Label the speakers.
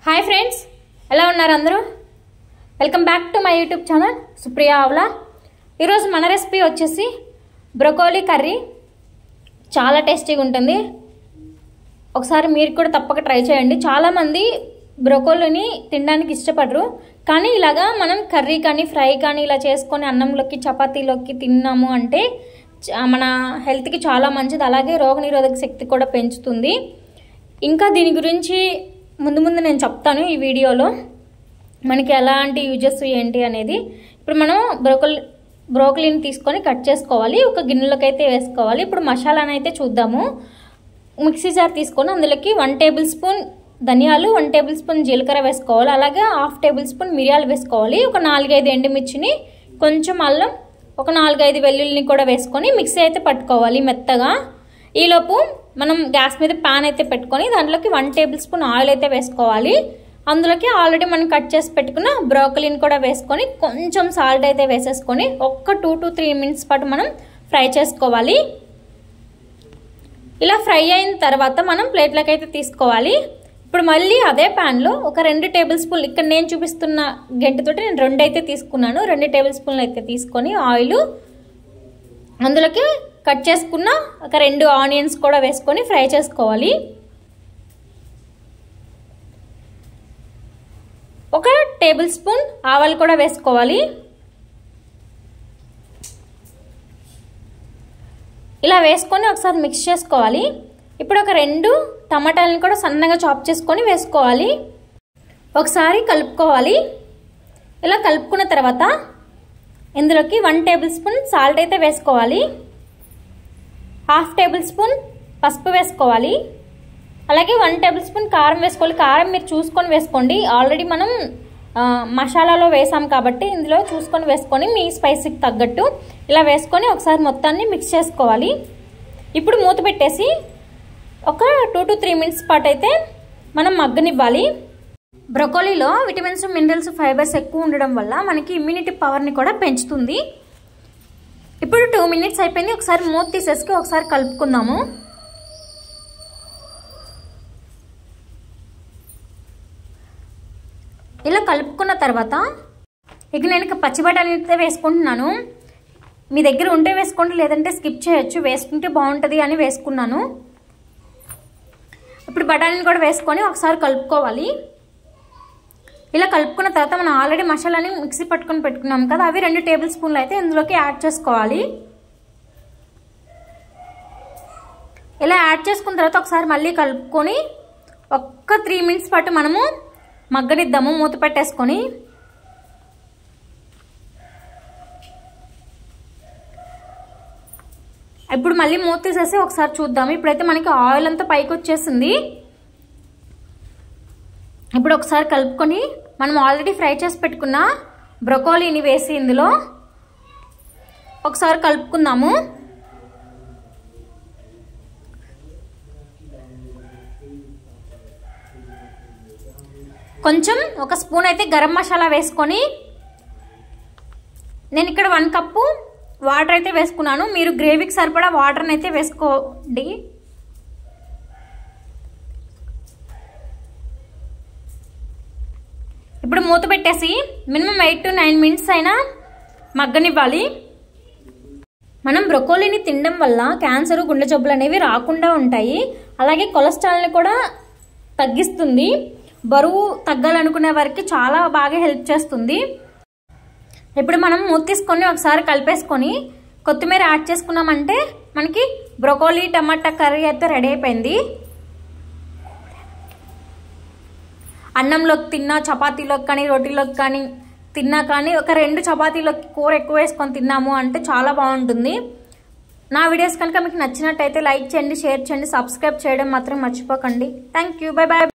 Speaker 1: hi friends ఎలా ఉన్నారు అందరూ welcome back to my YouTube channel Supriya Avla ఈ రోజు మన రెసిపీ వచ్చేసి బ్రోకోలీ కర్రీ చాలా టేస్టీగా ఉంటుంది ఒకసారి మీరు కూడా తప్పక ట్రై చేయండి చాలా మంది బ్రోకోలీని తినడానికి ఇష్టపడరు కానీ ఇలాగా మనం కర్రీ కానీ ఫ్రై కానీ ఇలా చేసుకొని అన్నంలోకి చపాతీలోకి తిన్నాము అంటే మన హెల్త్ కి చాలా మంచిది అలాగే రోగనిరోధక శక్తి కూడా పెంచుతుంది ఇంకా దీని గురించి ముందు నేను చెప్తాను ఈ వీడియోలో మనకి ఎలాంటి యూజెస్ ఏంటి అనేది ఇప్పుడు మనం బ్రోకలీని తీసుకొని కట్ చేసుకోవాలి ఒక గిన్నెలోకి అయితే వేసుకోవాలి ఇప్పుడు మసాలాని అయితే చూద్దాము మిక్సీ జార్ తీసుకొని అందులోకి 1 టేబుల్ స్పూన్ ధనియాలు 1 టేబుల్ స్పూన్ జీలకర్ర వేసుకోవాలి అలాగే 1/2 టేబుల్ స్పూన్ మిరియాలు వేసుకోవాలి ఒక 4-5 ఎండుమిర్చిని కొంచెం అల్లం ఒక 4-5 వెల్లుల్లిని కూడా వేసుకొని మిక్సీ అయితే పట్టుకోవాలి మెత్తగా ఈలోపు మనం గ్యాస్ మీద పాన్ అయితే పెట్టుకొని దాంట్లోకి 1 టేబుల్ స్పూన్ ఆయిల్ అయితే వేసుకోవాలి అందులోకి ఆల్రెడీ మనం కట్ చేసి పెట్టుకున్న బ్రోకలీని కూడా వేసుకొని కొంచెం సాల్ట్ అయితే వేసేసుకొని ఒక్క 2 to 3 మినిట్స్ పాటు మనం ఫ్రై చేసుకోవాలి ఇలా ఫ్రై అయిన తర్వాత మనం ప్లేట్లోకి అయితే తీసుకోవాలి ఇప్పుడు మళ్ళీ అదే పాన్ లో ఒక 2 టేబుల్ స్పూన్ ఇక్కడ నేను చూపిస్తున్న గంటతోటి నేను 2 అయితే తీసుకున్నాను 2 టేబుల్ స్పూన్లు అయితే తీసుకొని ఆయిల్ అందులోకి కట్ చేసుకున్న ఒక 2 ఆనియన్స్ కూడా వేసుకొని ఫ్రై చేసుకోవాలి ఒక టేబుల్ స్పూన్ ఆవాలు కూడా వేసుకోవాలి ఇలా వేసుకొని ఒకసారి మిక్స్ చేసుకోవాలి ఇప్పుడు ఒక 2 టమాటాలను కూడా సన్నగా చాప్ చేసుకొని వేసుకోవాలి ఒకసారి కలుపుకోవాలి ఇలా కలుపుకున్న తర్వాత ఇందులోకి 1 టేబుల్ స్పూన్ సాల్ట్ అయితే వేసుకోవాలి 1/2 టేబుల్ స్పూన్ పసుపు వేసుకోవాలి అలాగే 1 టేబుల్ స్పూన్ కారం వేసుకోవాలి కారం మీరు చూసుకొని వేసుకోండి ఆల్రెడీ మనం మసాలాలో వేసాం కాబట్టి ఇందులో చూసుకొని వేసుకొని మీ స్పైసీకి తగ్గట్టు ఇలా వేసుకొని ఒకసారి మొత్తాన్ని మిక్స్ చేసుకోవాలి ఇప్పుడు మూత పెట్టేసి ఒక 2 to 3 మినిట్స్ పాటు అయితే మనం మగ్గనివ్వాలి బ్రోకోలీలో విటమిన్స్ మినరల్స్ ఫైబర్స్ ఎక్కువ ఉండడం వల్ల మనకి ఇమ్యూనిటీ పవర్ని కూడా పెంచుతుంది ఇప్పుడు 2 మినిట్స్ అయిపోయింది ఒకసారి మూత తీసేసి ఒకసారి కలుపుకుందాము ఇలా కలుపుకున్న తర్వాత ఇక నేను పచ్చి బఠానీ అయితే వేసుకుంటున్నాను మీ దగ్గర ఉంటే వేసుకోండి లేదంటే స్కిప్ చేయొచ్చు వేసుకుంటే బాగుంటుంది అని వేసుకున్నాను ఇప్పుడు బఠానీని కూడా వేసుకొని ఒకసారి కలుపుకోవాలి ఇలా కలుపుకున్న తర్వాత మనం ఆల్రెడీ మసాలాని మిక్సీ పట్టుకొని పెట్టుకున్నాం కదా అవి 2 టేబుల్ స్పూన్లు అయితే ఇందులోకి యాడ్ చేసుకోవాలి ఇలా యాడ్ చేసుకున్న తర్వాత ఒకసారి మళ్ళీ కలుపుకొని ఒక్క 3 మినిట్స్ పాటు మనము మగ్గనిద్దాము మూత పెట్టేసుకొని ఇప్పుడు మళ్ళీ మూత తీసేసి ఒకసారి చూద్దాము ఇప్పుడైతే మనకి ఆయిల్ అంతా పైకి వచ్చేసింది ఇప్పుడు ఒకసారి కలుపుకొని మనం ఆల్రెడీ ఫ్రై చేసి పెట్టుకున్న బ్రోకోలీని వేసి ఇందులో ఒకసారి కలుపుకుందాము కొంచెం ఒక స్పూన్ అయితే గరం మసాలా వేసుకొని నేను ఇక్కడ 1 కప్పు వాటర్ అయితే వేసుకున్నాను మీరు గ్రేవీకి సరిపడా వాటర్ని అయితే వేసుకోండి ఇప్పుడు మూత పెట్టేసి మినిమం 8 to 9 మినిట్స్ అయినా మగ్గనివ్వాలి మనం బ్రోకోలీని తినడం వల్ల క్యాన్సర్ గుండె జబ్బులు అనేవి రాకుండా ఉంటాయి అలాగే కొలెస్ట్రాల్ని కూడా తగ్గిస్తుంది బరువు తగ్గాలనుకునే వారికి చాలా బాగా హెల్ప్ చేస్తుంది ఇప్పుడు మనం మూత తీసుకొని ఒకసారి కలిపేసుకొని కొత్తిమీర యాడ్ చేసుకున్నామంటే మనకి బ్రోకోలీ టమాటా కర్రీ అయితే రెడీ అయిపోయింది అన్నంలోకి తిన్నా చపాతీలోకి కానీ రోటీలోకి కానీ తిన్నా కానీ ఒక 2 చపాతీలోకి కూర ఎక్కువ వేసుకొని తిన్నాము అంటే చాలా బాగుంటుంది నా వీడియోస్ కనుక మీకు నచ్చినట్టయితే లైక్ చేయండి షేర్ చేయండి సబ్స్క్రైబ్ చేయడం మాత్రం మర్చిపోకండి థ్యాంక్ యూ బై బాయ్